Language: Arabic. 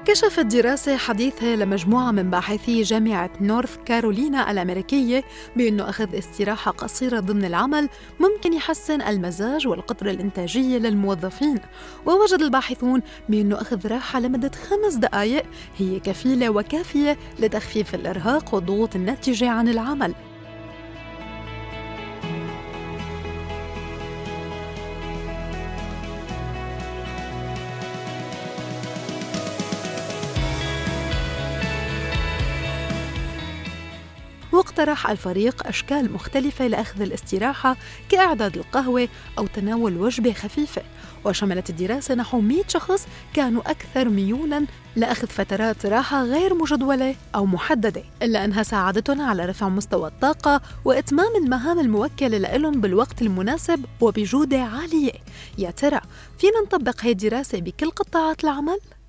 كشفت دراسة حديثة لمجموعة من باحثي جامعة نورث كارولينا الأمريكية بأنه أخذ استراحة قصيرة ضمن العمل ممكن يحسن المزاج والقدرة الإنتاجية للموظفين. ووجد الباحثون بأنه أخذ راحة لمدة 5 دقائق هي كفيلة وكافية لتخفيف الإرهاق والضغوط الناتجة عن العمل. واقترح الفريق أشكال مختلفة لأخذ الاستراحة كإعداد القهوة أو تناول وجبة خفيفة، وشملت الدراسة نحو 100 شخص كانوا أكثر ميولاً لأخذ فترات راحة غير مجدولة أو محددة، إلا أنها ساعدتهم على رفع مستوى الطاقة وإتمام المهام الموكلة لهم بالوقت المناسب وبجودة عالية. يا ترى فينا نطبق هاي الدراسة بكل قطاعات العمل؟